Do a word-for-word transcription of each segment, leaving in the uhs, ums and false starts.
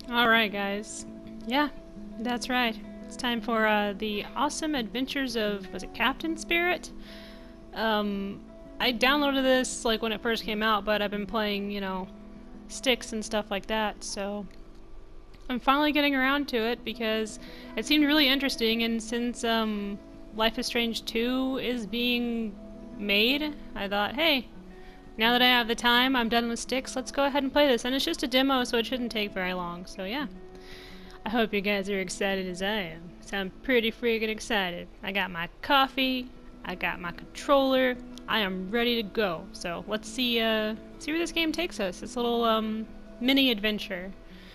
Alright, guys. Yeah, that's right. It's time for uh, the awesome adventures of, was it Captain Spirit? Um, I downloaded this like when it first came out, but I've been playing, you know, sticks and stuff like that, so I'm finally getting around to it because it seemed really interesting, and since um, Life is Strange two is being made, I thought, hey, now that I have the time, I'm done with sticks, let's go ahead and play this. And it's just a demo, so it shouldn't take very long, so yeah. I hope you guys are excited as I am. So I'm pretty freaking excited. I got my coffee, I got my controller, I am ready to go. So let's see uh see where this game takes us. This little um mini adventure.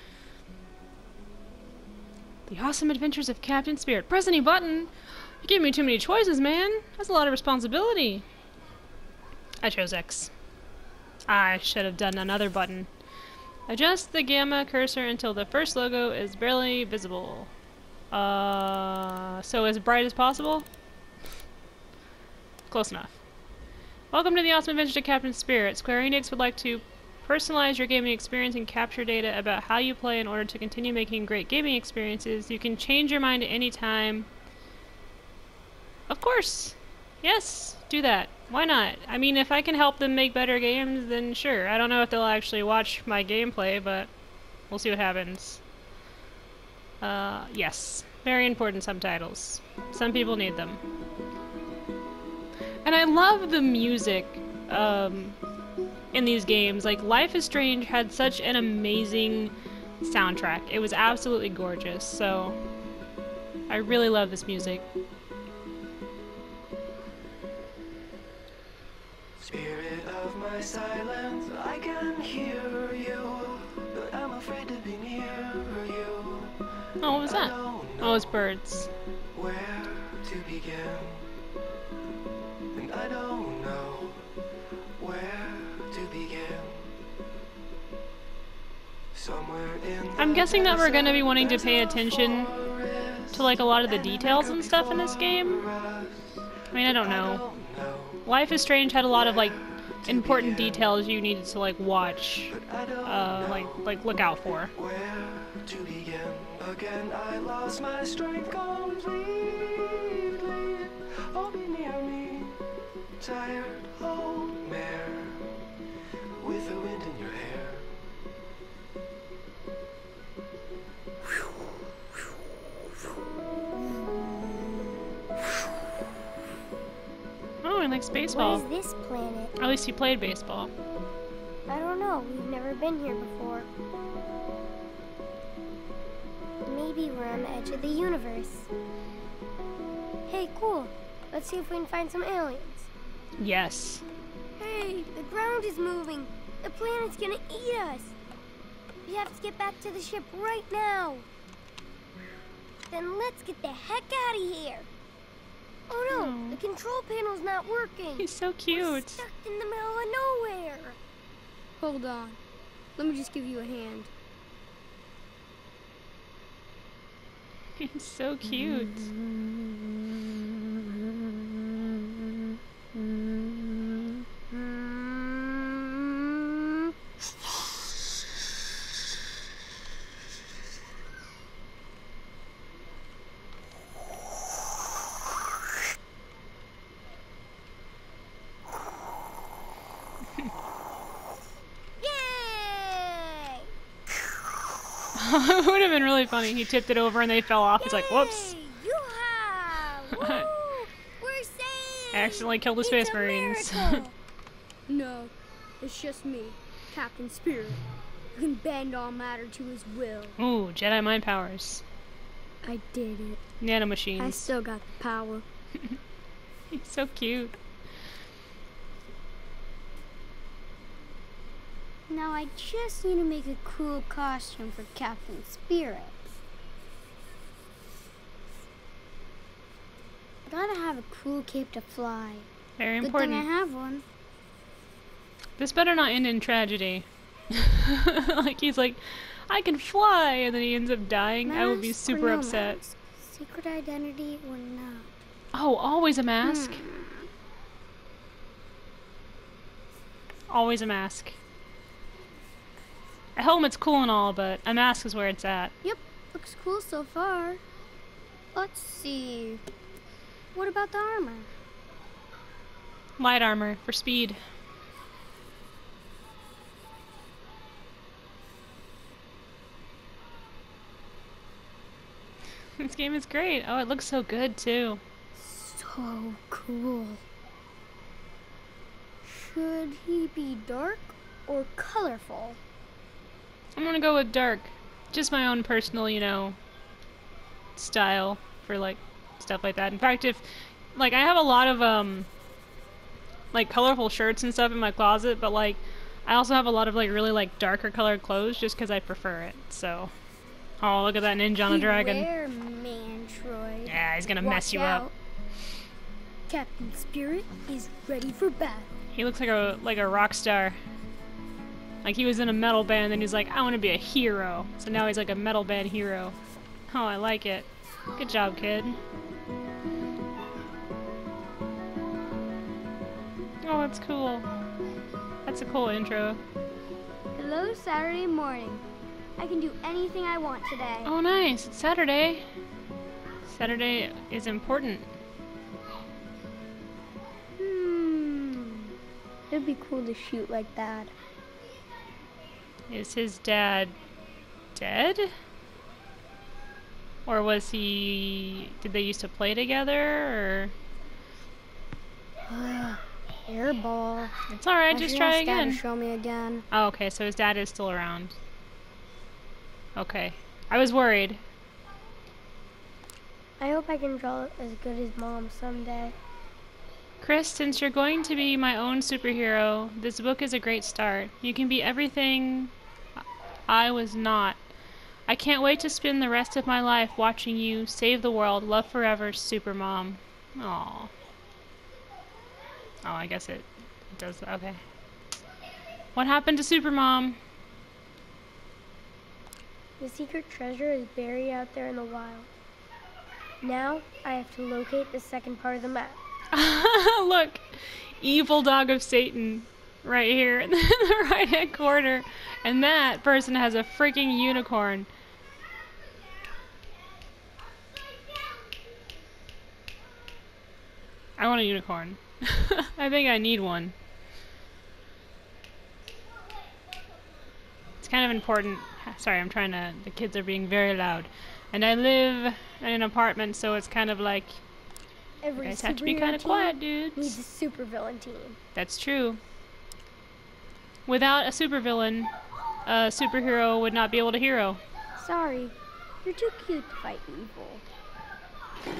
The awesome adventures of Captain Spirit. Press any button! You gave me too many choices, man. That's a lot of responsibility. I chose X. I should have done another button. Adjust the gamma cursor until the first logo is barely visible. Uh, so as bright as possible? Close enough. Welcome to the awesome adventures of Captain Spirit. Square Enix would like to personalize your gaming experience and capture data about how you play in order to continue making great gaming experiences. You can change your mind at any time. Of course! Yes, do that. Why not? I mean, if I can help them make better games, then sure. I don't know if they'll actually watch my gameplay, but we'll see what happens. Uh, yes. Very important subtitles. Some people need them. And I love the music um, in these games. Like, Life is Strange had such an amazing soundtrack. It was absolutely gorgeous, so I really love this music. Spirit of my silence, I can hear you, but I'm afraid to be near you. Oh, what was that? Oh, it's birds. Where to begin? And I don't know where to begin. Somewhere in I'm guessing that we're gonna be wanting to pay attention to like a lot of the details and stuff in this game. I mean, I don't know. Life is Strange had a lot of like important details you needed to like watch, uh, like like look out for. Where to begin? Again, I lost my strength completely. Oh, be near me, tired old mare, with the wind in your hair. Oh, he likes baseball. What is this planet? Or at least he played baseball. I don't know. We've never been here before. Maybe we're on the edge of the universe. Hey, cool. Let's see if we can find some aliens. Yes. Hey, the ground is moving. The planet's gonna eat us. We have to get back to the ship right now. Then let's get the heck out of here. Oh no, Oh. the control panel's not working. He's so We're cute. stuck in the middle of nowhere. Hold on. Let me just give you a hand. He's so cute. Yay! It would have been really funny. He tipped it over and they fell off. He's like, whoops. Yay! Yoo-hoo! Woo! We're saved! I accidentally killed the Space It's a Marines. miracle. No, it's just me, Captain Spirit, who can bend all matter to his will. Ooh, Jedi mind powers. I did it. Nano I machines. still got the power. He's so cute. Now I just need to make a cool costume for Captain Spirit. I gotta have a cool cape to fly. Very Good thing I important. have one. This better not end in tragedy. Like he's like, I can fly, and then he ends up dying. I would be Mask or super no upset. mask? Secret identity or not? Oh, always a mask. Hmm. Always a mask. A helmet's cool and all, but a mask is where it's at. Yep, looks cool so far. Let's see. What about the armor? Light armor for speed. This game is great. Oh, it looks so good too. So cool. Should he be dark or colorful? I'm gonna go with dark. Just my own personal, you know, style for like stuff like that. In fact, if like I have a lot of um like colorful shirts and stuff in my closet, but like I also have a lot of like really like darker colored clothes just because I prefer it. So, oh, look at that ninja on a dragon. Beware, Mantroid. Yeah, he's gonna Watch mess you out. up. Captain Spirit is ready for battle. He looks like a like a rock star. Like he was in a metal band, and he's like, I want to be a hero. So now he's like a metal band hero. Oh, I like it. Good job, kid. Oh, that's cool. That's a cool intro. Hello, Saturday morning. I can do anything I want today. Oh, nice. It's Saturday. Saturday is important. Hmm. It'd be cool to shoot like that. Is his dad dead? Or was he... Did they used to play together, or... Airball. It's alright, just try again. Show me again. Oh, okay, so his dad is still around. Okay. I was worried. I hope I can draw as good as Mom someday. Chris, since you're going to be my own superhero, this book is a great start. You can be everything I was not. I can't wait to spend the rest of my life watching you save the world. Love forever, Super Mom. Aww. Oh, I guess it, it does. Okay. What happened to Super Mom? The secret treasure is buried out there in the wild. Now, I have to locate the second part of the map. Look, evil dog of Satan right here in the right hand corner, and that person has a freaking unicorn. I want a unicorn. I think I need one. It's kind of important. Sorry, I'm trying to, the kids are being very loud. And I live in an apartment, so it's kind of like, Every you guys have to be superhero kind of team quiet, dudes. needs a supervillain team. That's true. Without a supervillain, a superhero would not be able to hero. Sorry, you're too cute to fight evil.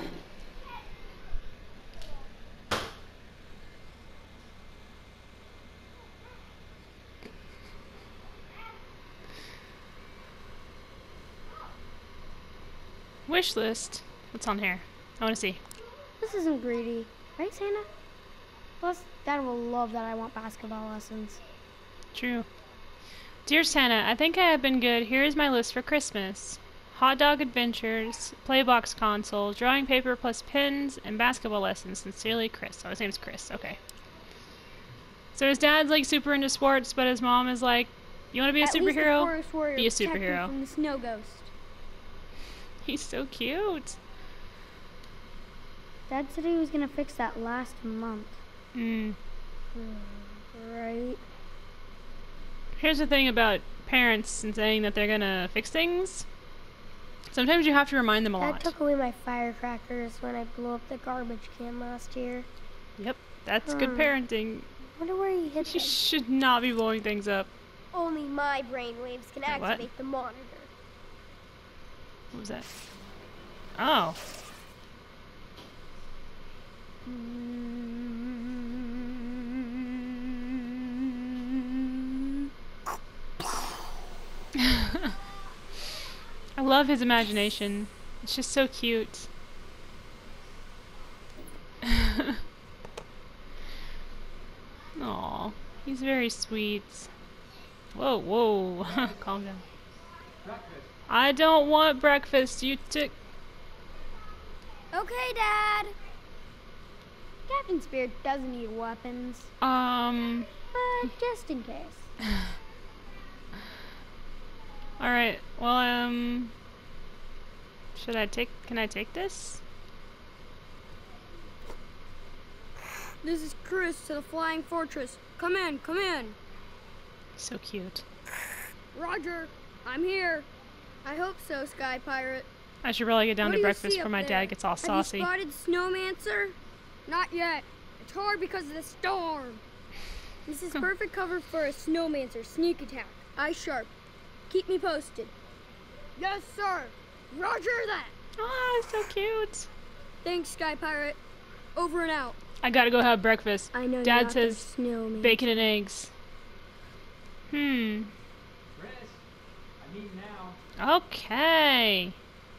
Wish list. What's on here? I want to see. This isn't greedy, right, Santa? Plus, Dad will love that I want basketball lessons. True. Dear Santa, I think I have been good. Here is my list for Christmas. Hot dog adventures, playbox console, drawing paper plus pens, and basketball lessons. Sincerely, Chris. Oh, his name's Chris. Okay. So his dad's like super into sports, but his mom is like, you want to be a At least the superhero? Forest Warrior Be a protect me superhero. From the snow ghost. He's so cute. Dad said he was gonna fix that last month. Mm. Right. Here's the thing about parents and saying that they're gonna fix things. Sometimes you have to remind them a Dad lot. took away my firecrackers when I blew up the garbage can last year. Yep, that's good Hmm. parenting. Wonder where he hid You them. should not be blowing things up. Only my brainwaves can Wait, what? activate the monitor. What was that? Oh. I love his imagination. It's just so cute. Aw, he's very sweet. Whoa, whoa. Calm down. I don't want breakfast. You took. Okay, Dad. Captain Spirit doesn't need weapons, Um. but just in case. Alright, well, um... should I take... can I take this? This is Chris to the Flying Fortress. Come in, come in. So cute. Roger, I'm here. I hope so, Sky Pirate. I should really get down What to do you breakfast see before up my there? dad gets all Have saucy. you spotted Snowmancer? Not yet. It's hard because of the storm. This is perfect cover for a Snowmancer sneak attack. Eye sharp. Keep me posted. Yes, sir. Roger that. Oh, so cute. Thanks, Sky Pirate. Over and out. I gotta go have breakfast. I know Dad you're says snowman. bacon and eggs. Hmm. Chris, I'm eating now. Okay.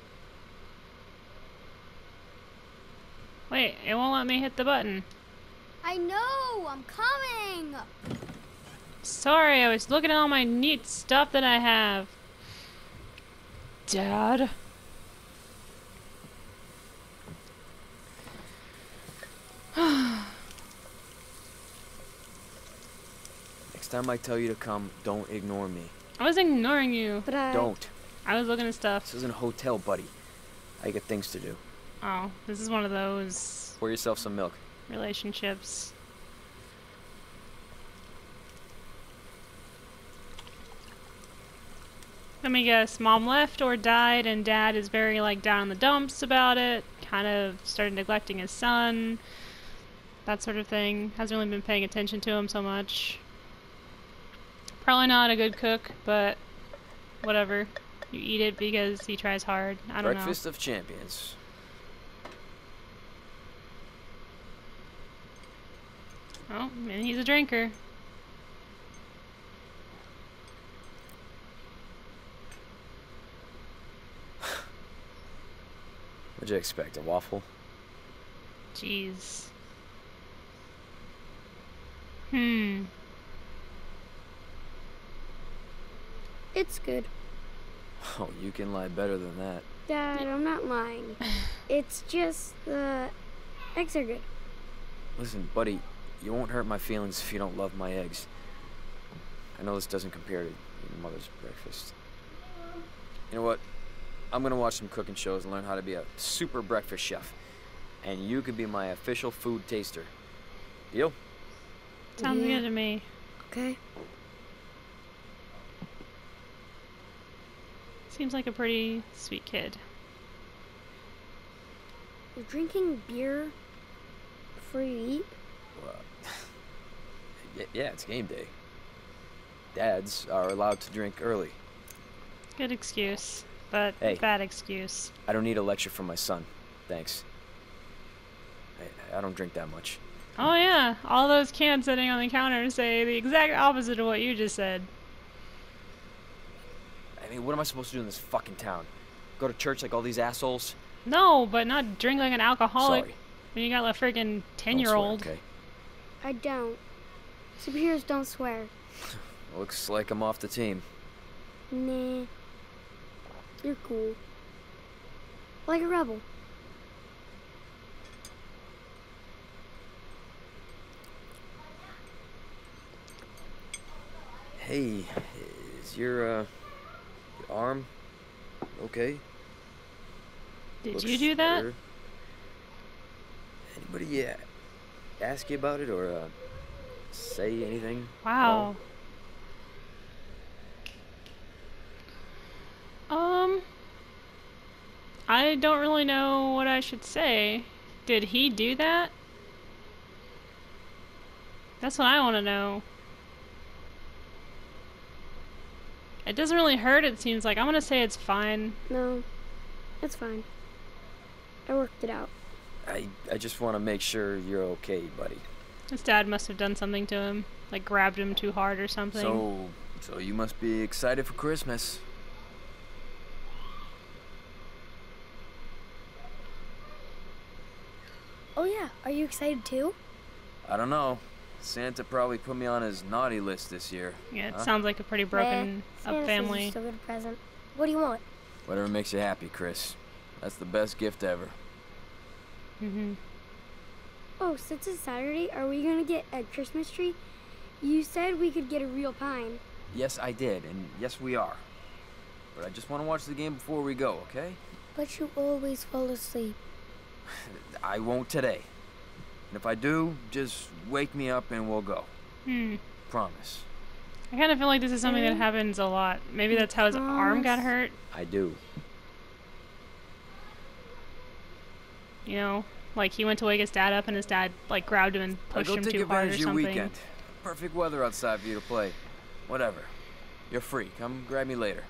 Wait, it won't let me hit the button. I know, I'm coming. Sorry, I was looking at all my neat stuff that I have. Dad? Next time I tell you to come, don't ignore me. I was ignoring you. But I Don't. I was looking at stuff. This isn't a hotel, buddy. I got things to do. Oh, this is one of those Pour yourself some milk. relationships. Let me guess, mom left or died and dad is very like down in the dumps about it, kind of started neglecting his son, that sort of thing. Hasn't really been paying attention to him so much. Probably not a good cook, but whatever. You eat it because he tries hard. I don't Breakfast of champions. know. Oh, and he's a drinker. What'd you expect, a waffle? Jeez. Hmm. It's good. Oh, you can lie better than that. Dad, I'm not lying. It's just the eggs are good. Listen, buddy, you won't hurt my feelings if you don't love my eggs. I know this doesn't compare to your mother's breakfast. You know what? I'm gonna watch some cooking shows and learn how to be a super breakfast chef. And you could be my official food taster. Deal? Sounds Yeah. good to me. Okay. Seems like a pretty sweet kid. You're drinking beer before you eat? Well, y- yeah, it's game day. Dads are allowed to drink early. Good excuse, but Hey. bad excuse. I don't need a lecture from my son. Thanks. I, I don't drink that much. Oh yeah, all those cans sitting on the counter say the exact opposite of what you just said. I mean, what am I supposed to do in this fucking town? Go to church like all these assholes? No, but not drink like an alcoholic Sorry. when you got a freaking Don't ten-year-old. swear, okay? I don't. Superheroes don't swear. Looks like I'm off the team. Nah. You're cool. Like a rebel. Hey, is your, uh, your arm okay? Did Looks you do that? better. Anybody uh, ask you about it or uh, say anything? Wow. Um, I don't really know what I should say. Did he do that? That's what I want to know. It doesn't really hurt, it seems like. I'm gonna say it's fine. No. It's fine. I worked it out. I, I just want to make sure you're okay, buddy. His dad must have done something to him. Like grabbed him too hard or something. So, so you must be excited for Christmas. Oh yeah, are you excited too? I don't know. Santa probably put me on his naughty list this year. Yeah, it Huh? sounds like a pretty broken Nah, up Santa says family. you still get a present. What do you want? Whatever makes you happy, Chris. That's the best gift ever. Mm-hmm. Oh, since it's Saturday, are we gonna get a Christmas tree? You said we could get a real pine. Yes, I did, and yes, we are. but I just want to watch the game before we go, okay? But you always fall asleep. I won't today. And if I do, just wake me up and we'll go. Hmm. Promise. I kind of feel like this is something that happens a lot. Maybe that's how his arm got hurt. I do. You know, like he went to wake his dad up and his dad like grabbed him and I'll pushed go him take too hard or advantage of your something. weekend. Perfect weather outside for you to play. Whatever. You're free. Come grab me later.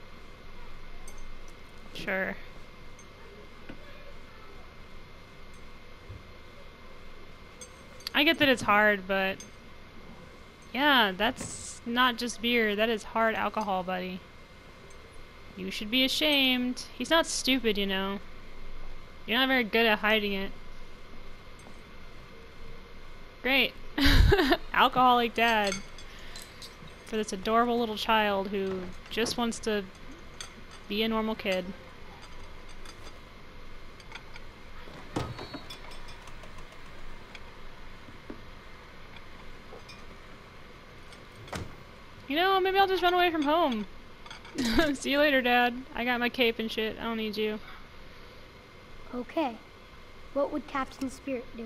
Sure. I get that it's hard, but yeah, that's not just beer. That is hard alcohol, buddy. You should be ashamed. He's not stupid, you know. You're not very good at hiding it. Great. Alcoholic dad. For this adorable little child who just wants to be a normal kid. You know, maybe I'll just run away from home. See you later, Dad. I got my cape and shit. I don't need you. Okay. What would Captain Spirit do?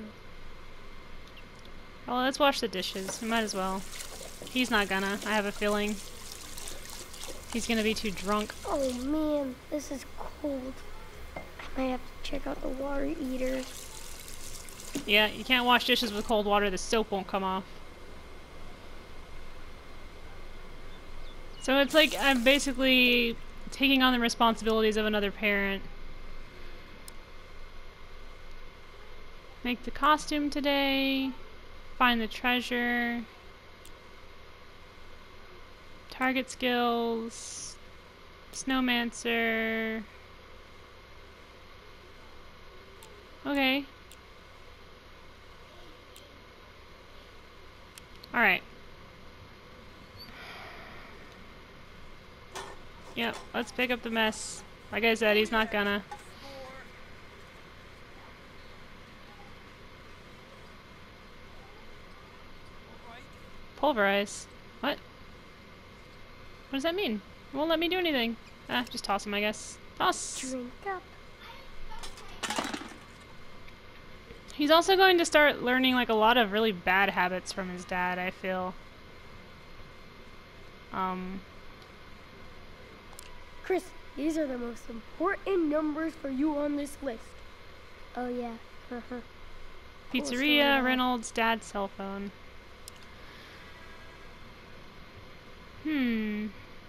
Well, let's wash the dishes. We might as well. He's not gonna. I have a feeling. He's gonna be too drunk. Oh man, this is cold. I might have to check out the water heater. Yeah, you can't wash dishes with cold water. The soap won't come off. So it's like I'm basically taking on the responsibilities of another parent. Make the costume today. Find the treasure. Target skills. Snowmancer. Okay. Alright. Yep, let's pick up the mess. Like I said, he's not gonna. Pulverize? What? What does that mean? It won't let me do anything. Ah, just toss him, I guess. Toss! Drink up. He's also going to start learning like a lot of really bad habits from his dad, I feel. Um... Chris, these are the most important numbers for you on this list. Oh yeah. Uh-huh. Pizzeria, Reynolds, dad's cell phone. Hmm.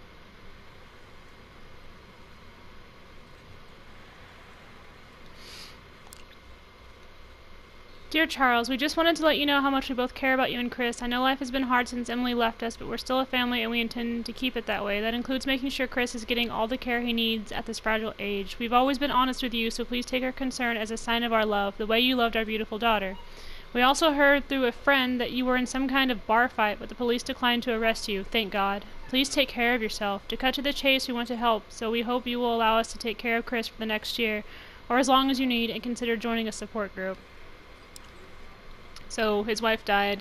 Dear Charles, we just wanted to let you know how much we both care about you and Chris. I know life has been hard since Emily left us, but we're still a family and we intend to keep it that way. That includes making sure Chris is getting all the care he needs at this fragile age. We've always been honest with you, so please take our concern as a sign of our love, the way you loved our beautiful daughter. We also heard through a friend that you were in some kind of bar fight, but the police declined to arrest you. Thank God. Please take care of yourself. To cut to the chase, we want to help, so we hope you will allow us to take care of Chris for the next year, or as long as you need, and consider joining a support group. So his wife died,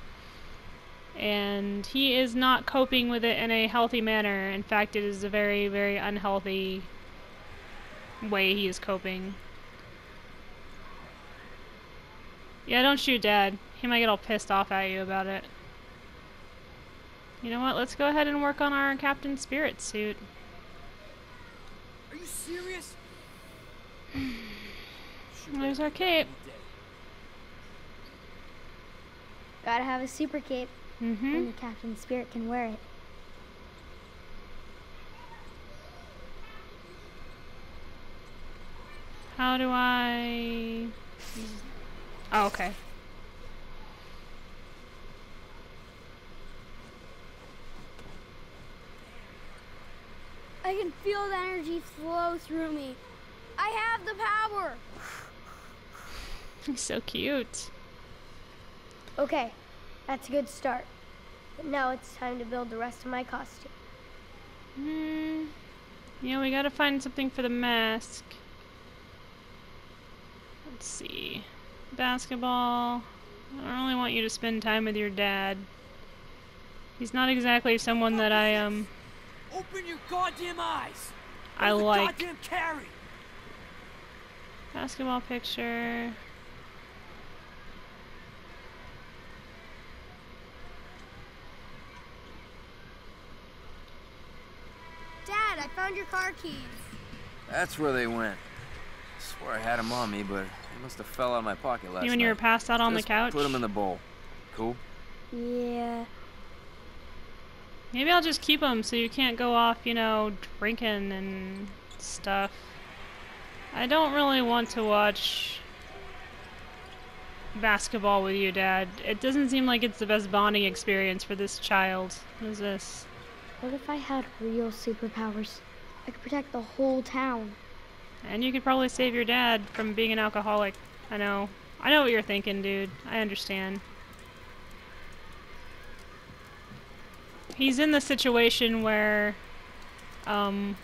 and he is not coping with it in a healthy manner. In fact, it is a very, very unhealthy way he is coping. Yeah, don't shoot Dad. He might get all pissed off at you about it. You know what? Let's go ahead and work on our Captain Spirit suit. Are you serious? There's our cape. Gotta have a super cape. Mm-hmm. And the Captain Spirit can wear it. How do I... Oh, okay. I can feel the energy flow through me. I have the power. He's so cute. Okay, that's a good start. But now it's time to build the rest of my costume. Hmm. Yeah, we gotta find something for the mask. Let's see. Basketball. I don't really want you to spend time with your dad. He's not exactly someone that I, um... Open your goddamn eyes! I Where's the like. goddamn carry? Basketball picture. Dad, I found your car keys. That's where they went. I swear I had them on me, but they must have fell out of my pocket last You when night. you were passed out on Just the couch? put them in the bowl. Cool? Yeah. Maybe I'll just keep them so you can't go off, you know, drinking and stuff. I don't really want to watch basketball with you, Dad. It doesn't seem like it's the best bonding experience for this child. What is this? What if I had real superpowers? I could protect the whole town. And you could probably save your dad from being an alcoholic. I know. I know what you're thinking, dude. I understand. He's in the situation where, um,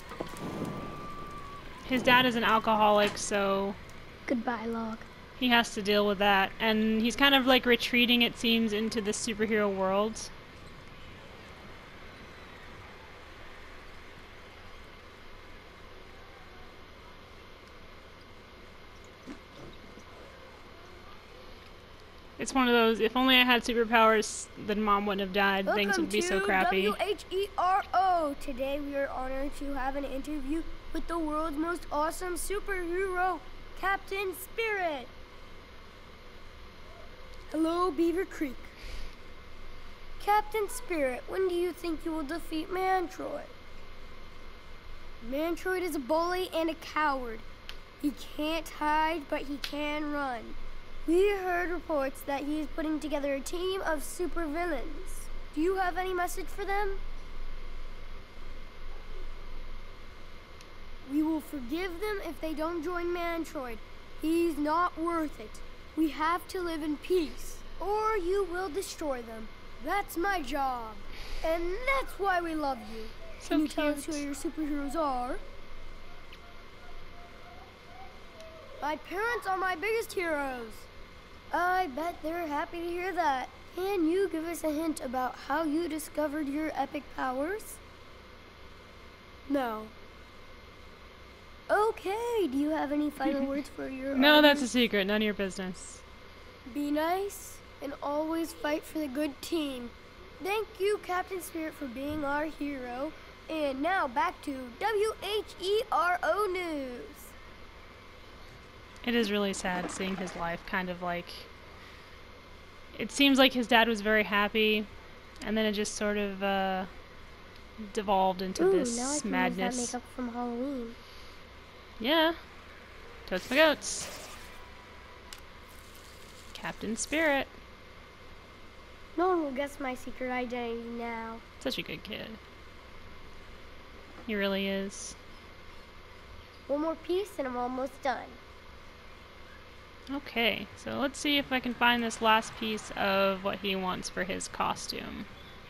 his dad is an alcoholic, so Goodbye, Log. he has to deal with that. And he's kind of like retreating, it seems, into the superhero world. It's one of those, if only I had superpowers, then Mom wouldn't have died. Welcome Things would be to so crappy. W H E R O. Today we are honored to have an interview with the world's most awesome superhero, Captain Spirit. Hello, Beaver Creek. Captain Spirit, when do you think you will defeat Mantroid? Mantroid is a bully and a coward. He can't hide, but he can run. We heard reports that he is putting together a team of supervillains. Do you have any message for them? We will forgive them if they don't join Mantroid. He's not worth it. We have to live in peace, or you will destroy them. That's my job, and that's why we love you. So Can you tell us cute. who your superheroes are? My parents are my biggest heroes. I bet they're happy to hear that. Can you give us a hint about how you discovered your epic powers? No. Okay, do you have any final words for your No, that's a audience? secret. None of your business. Be nice and always fight for the good team. Thank you, Captain Spirit, for being our hero. And now back to W H E R O News. It is really sad seeing his life kind of like... It seems like his dad was very happy, and then it just sort of uh, devolved into Ooh, this now I can madness. use that makeup from Halloween. Yeah. Totes my goats. Captain Spirit. No one will guess my secret identity now. Such a good kid. He really is. One more piece and I'm almost done. Okay, so let's see if I can find this last piece of what he wants for his costume.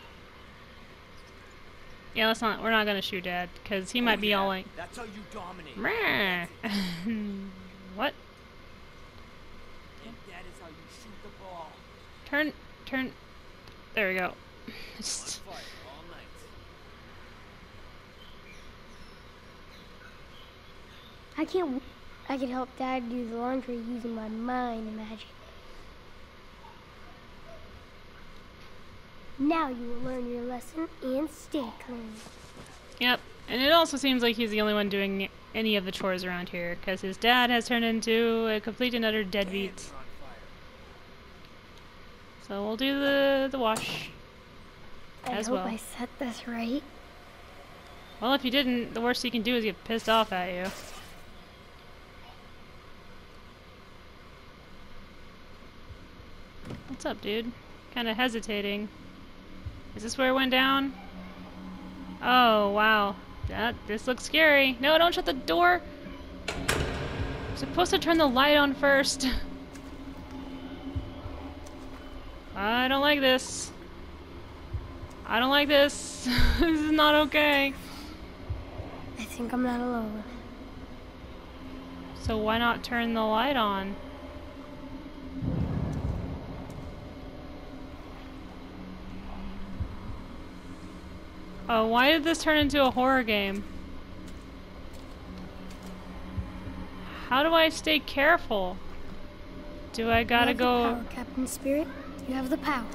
Yeah, let's not. We're not gonna shoot Dad because he might be all like, That's how you dominate. "Meh." What? And that is how you shoot the ball. Turn, turn. There we go. Just- Fight all night. I can't. W- I can help Dad do the laundry using my mind magic. Now you will learn your lesson and stay clean. Yep, and it also seems like he's the only one doing any of the chores around here because his dad has turned into a complete and utter deadbeat. Hands are on fire. So we'll do the the wash I as hope well. I set this right. Well, if you didn't, the worst he can do is get pissed off at you. What's up, dude? Kind of hesitating. Is this where it went down? Oh, wow. That this looks scary. No, don't shut the door. I'm supposed to turn the light on first. I don't like this. I don't like this. This is not okay. I think I'm not alone. So why not turn the light on? Oh, why did this turn into a horror game? How do I stay careful? Do I gotta you have go? The power, Captain Spirit. You have the power.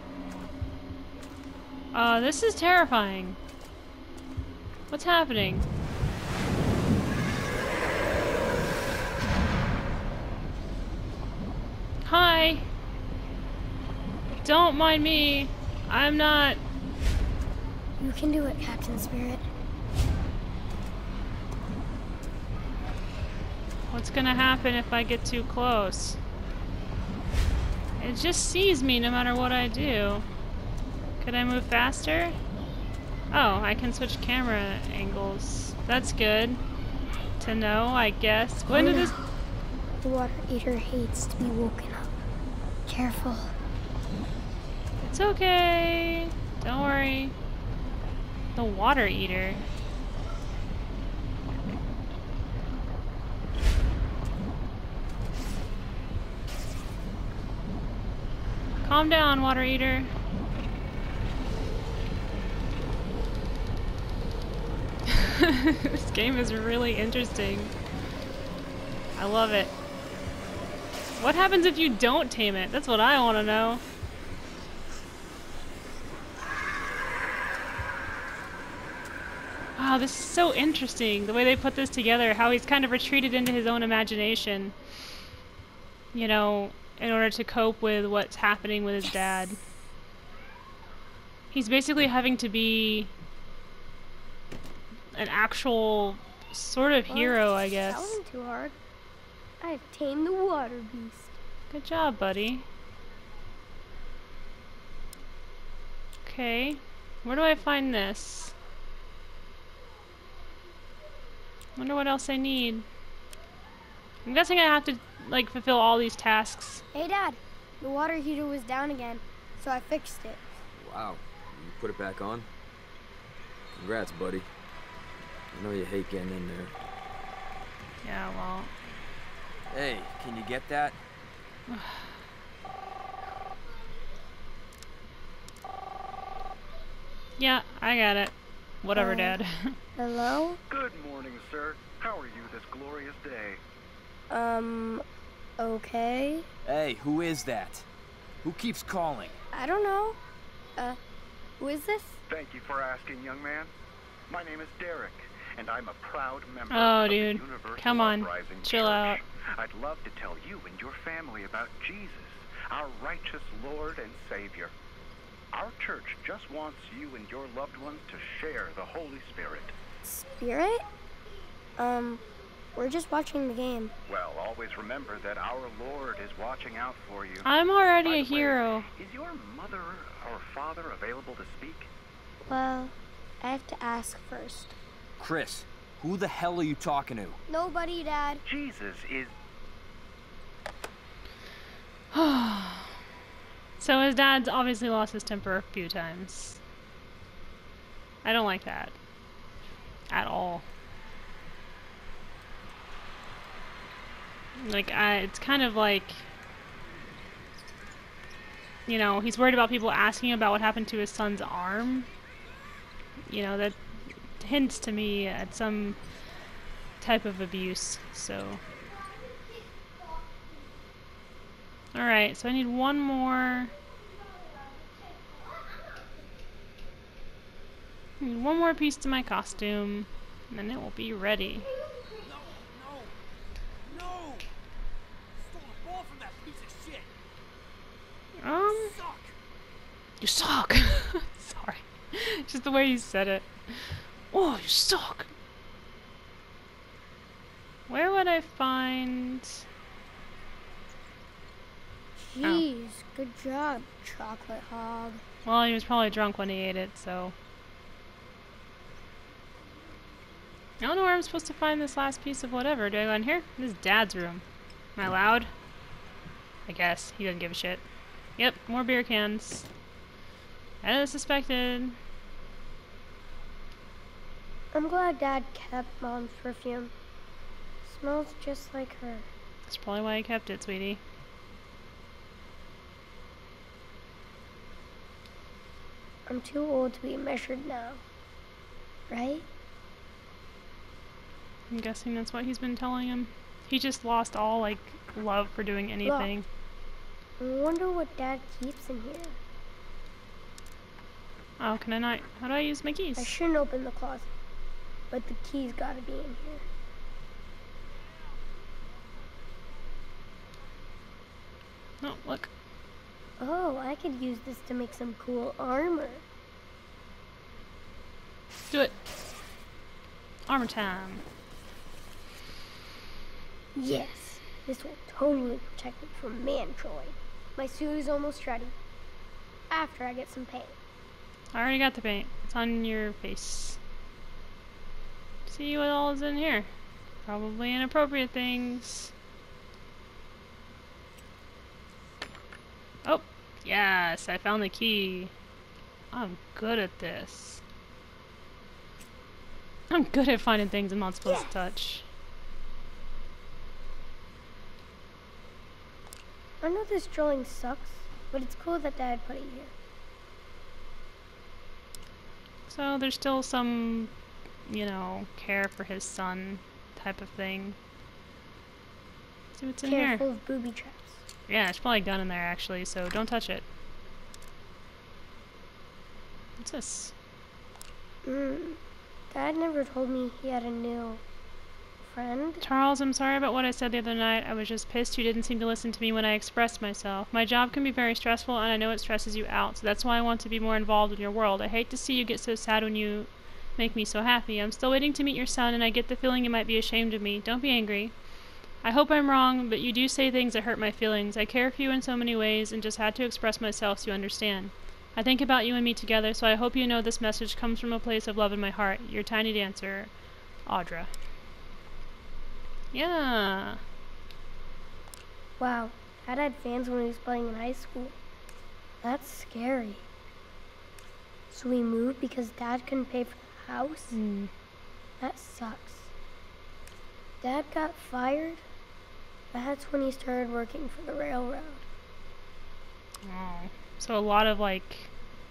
Uh, this is terrifying. What's happening? Hi. Don't mind me. I'm not. You can do it, Captain Spirit. What's gonna happen if I get too close? It just sees me no matter what I do. Could I move faster? Oh, I can switch camera angles. That's good to know, I guess. When did this... The Water Eater hates to be woken up. Careful. It's okay. Don't worry. The Water Eater. Calm down, Water Eater. This game is really interesting. I love it. What happens if you don't tame it? That's what I want to know. Wow, this is so interesting. The way they put this together, how he's kind of retreated into his own imagination. You know, in order to cope with what's happening with his dad. He's basically having to be an actual sort of Well, hero, I guess. That wasn't too hard. I've tamed the water beast. Good job, buddy. Okay, where do I find this? Wonder what else I need. I'm guessing I have to, like, fulfill all these tasks. Hey, Dad. The water heater was down again, so I fixed it. Wow, you put it back on? Congrats, buddy. I know you hate getting in there. Yeah, well... Hey, can you get that? Yeah, I got it. Whatever, Uh, Dad. Hello? Good morning, sir. How are you this glorious day? Um, okay. Hey, who is that? Who keeps calling? I don't know. Uh, who is this? Thank you for asking, young man. My name is Derek, and I'm a proud member Oh, of dude. the Universal Come on. Uprising Chill Church. out. I'd love to tell you and your family about Jesus, our righteous Lord and Savior. Our church just wants you and your loved ones to share the Holy Spirit. Spirit? Um, we're just watching the game. Well, always remember that our Lord is watching out for you. I'm already By a the way, hero. is your mother or father available to speak? Well, I have to ask first. Chris, who the hell are you talking to? Nobody, Dad. Jesus is... So his dad's obviously lost his temper a few times. I don't like that. At all. Like, I, it's kind of like... You know, he's worried about people asking about what happened to his son's arm. You know, that hints to me at some type of abuse, so... Alright, so I need one more... I need one more piece to my costume, and then it will be ready. No, no, no! Stole the ball from that piece of shit! Um... Suck! You suck! Sorry. Just the way you said it. Oh, you suck! Where would I find... Jeez, good job, chocolate hog. Well, he was probably drunk when he ate it, so... I don't know where I'm supposed to find this last piece of whatever. Do I go in here? This is Dad's room. Am I loud? I guess. He doesn't give a shit. Yep, more beer cans. As suspected. I'm glad Dad kept Mom's perfume. Smells just like her. That's probably why he kept it, sweetie. I'm too old to be measured now. Right? I'm guessing that's what he's been telling him. He just lost all, like, love for doing anything. Look, I wonder what Dad keeps in here. Oh, can I not? How do I use my keys? I shouldn't open the closet, but the key's gotta be in here. Oh, look. Oh, I could use this to make some cool armor. Do it. Armor time. Yes, this will totally protect me from Mantroid. My suit is almost ready. After I get some paint. I already got the paint. It's on your face. See what all is in here. Probably inappropriate things. Oh, yes, I found the key. I'm good at this. I'm good at finding things I'm not supposed Yes. to touch. I know this drawing sucks, but it's cool that Dad put it here. So there's still some, you know, care for his son type of thing. Let's see what's in here. Careful of booby traps. Yeah, there's probably a gun in there actually, so don't touch it. What's this? Mm. Dad never told me he had a new friend. Charles, I'm sorry about what I said the other night. I was just pissed you didn't seem to listen to me when I expressed myself. My job can be very stressful, and I know it stresses you out, so that's why I want to be more involved in your world. I hate to see you get so sad when you make me so happy. I'm still waiting to meet your son, and I get the feeling you might be ashamed of me. Don't be angry. I hope I'm wrong, but you do say things that hurt my feelings. I care for you in so many ways, and just had to express myself so you understand. I think about you and me together, so I hope you know this message comes from a place of love in my heart. Your tiny dancer, Audra. Yeah. Wow, Dad had fans when he was playing in high school. That's scary. So we moved because Dad couldn't pay for the house? Mm. That sucks. Dad got fired? That's when he started working for the railroad. Oh. So a lot of like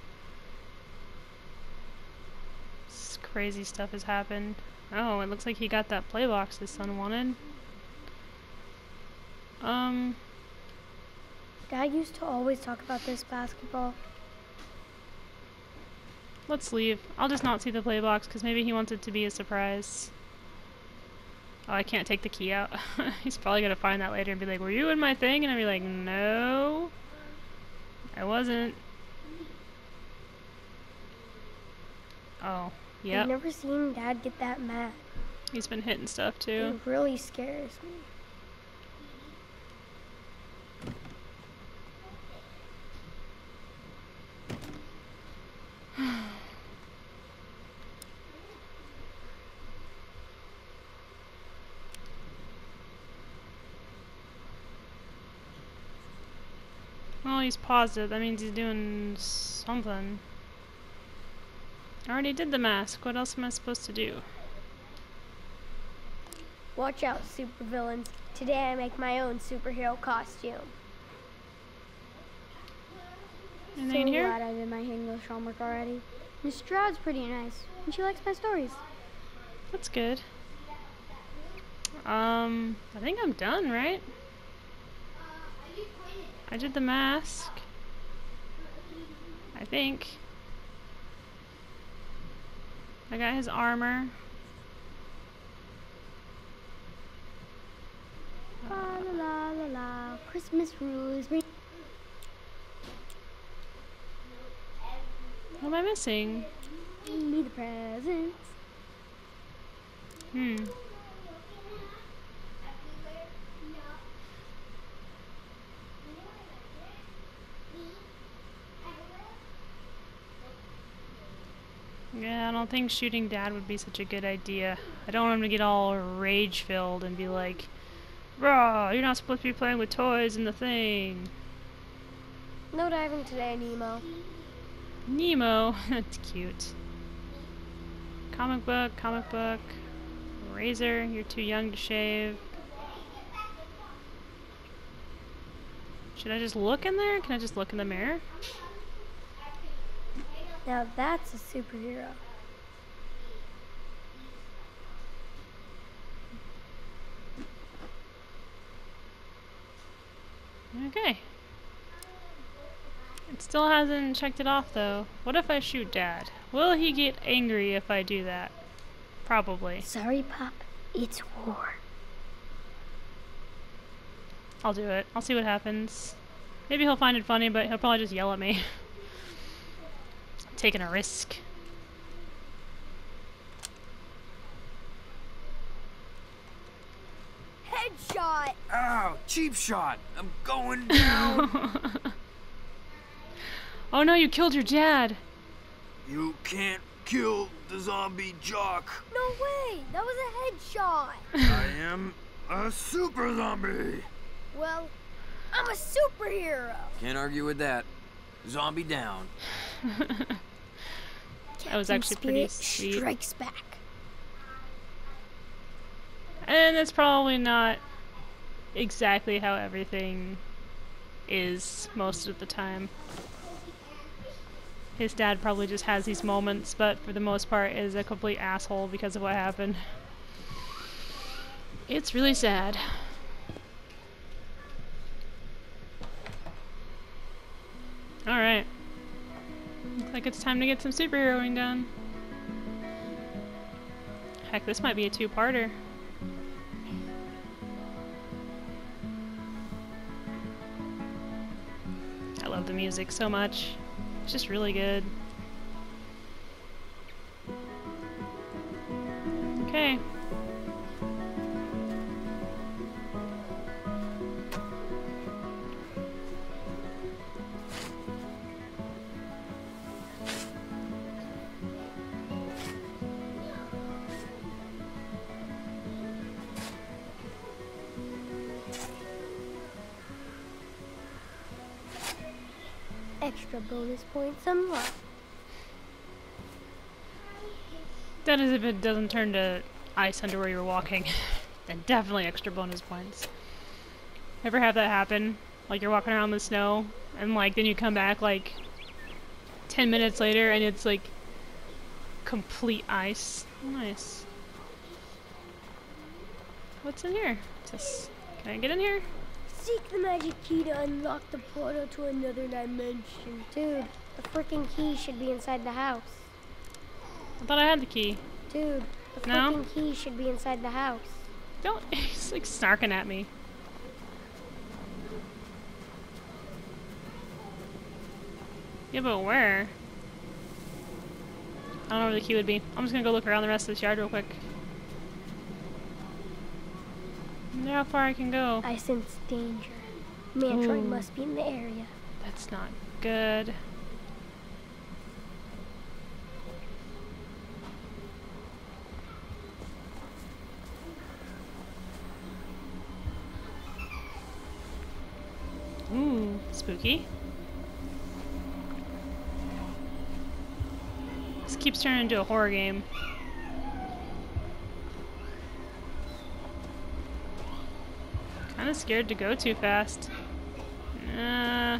s- crazy stuff has happened. Oh, it looks like he got that play box his son wanted. Um, Dad used to always talk about this basketball. let's leave. I'll just not see the play box because maybe he wants it to be a surprise. Oh, I can't take the key out. He's probably gonna find that later and be like, "Were you in my thing?" And I'll be like, "No, I wasn't." Oh, I've yep. never seen Dad get that mad. He's been hitting stuff too. It really scares me. Well, he's positive. That means he's doing something. I already did the mask. What else am I supposed to do? Watch out, supervillains. Today I make my own superhero costume. Anything in here? glad I did my English homework already. Miss Stroud's pretty nice, and she likes my stories. That's good. Um, I think I'm done, right? I did the mask. I think. I got his armor. La la la la la. Christmas rules. Bring What am I missing? me the presents. Hmm. Yeah, I don't think shooting Dad would be such a good idea. I don't want him to get all rage-filled and be like, "Bruh, you're not supposed to be playing with toys in the thing." No diving today, Nemo. Nemo, that's cute. Comic book, comic book. Razor, you're too young to shave. Should I just look in there? Can I just look in the mirror? Now that's a superhero. Okay. It still hasn't checked it off though. What if I shoot Dad? Will he get angry if I do that? Probably. Sorry, Pop. It's war. I'll do it. I'll see what happens. Maybe he'll find it funny, but he'll probably just yell at me. Taking a risk. Headshot! Ow! Cheap shot! I'm going down! Oh no, you killed your dad! You can't kill the zombie jock! No way! That was a headshot! I am a super zombie! Well, I'm a superhero! Can't argue with that. Zombie down. That was actually pretty Spirit sweet. Strikes back. And it's probably not exactly how everything is most of the time. His dad probably just has these moments, but for the most part is a complete asshole because of what happened. It's really sad. Alright. Looks like it's time to get some superheroing done. Heck, this might be a two-parter. I love the music so much. It's just really good. Okay. Extra bonus points unlocked. That is if it doesn't turn to ice under where you're walking. Then definitely extra bonus points. Ever have that happen? Like you're walking around in the snow and like then you come back like ten minutes later and it's like complete ice. Nice. What's in here? Just can I get in here? Seek the magic key to unlock the portal to another dimension. Dude, the freaking key should be inside the house. I thought I had the key. Dude, the No? freaking key should be inside the house. Don't he's like snarking at me. Yeah, but where? I don't know where the key would be. I'm just gonna go look around the rest of this yard real quick. I wonder how far I can go. I sense danger. Mantroid Ooh. must be in the area. That's not good. Ooh, spooky. This keeps turning into a horror game. Kinda scared to go too fast. Uh,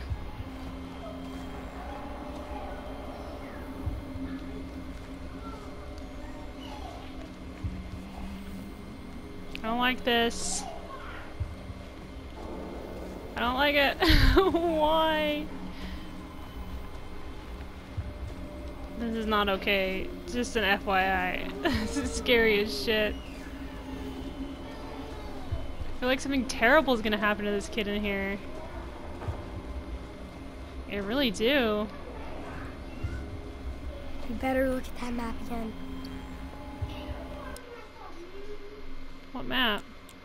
I don't like this. I don't like it. Why? This is not okay. Just an F Y I. This is scary as shit. I feel like something terrible is gonna happen to this kid in here. I really do. You better look at that map again. What map?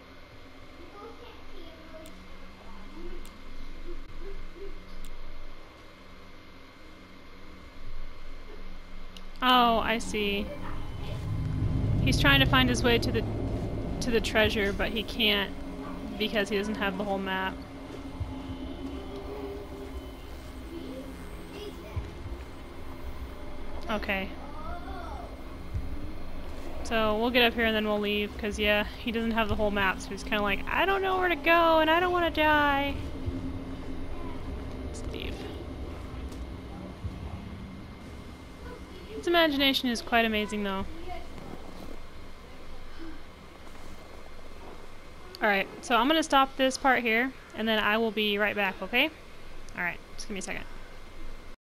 Oh, I see. He's trying to find his way to the to the treasure, but he can't because he doesn't have the whole map. Okay. So we'll get up here and then we'll leave, because yeah, he doesn't have the whole map, so he's kind of like, I don't know where to go and I don't want to die. Let's leave. His imagination is quite amazing though. Alright, so I'm gonna stop this part here, and then I will be right back, okay? Alright, just give me a second.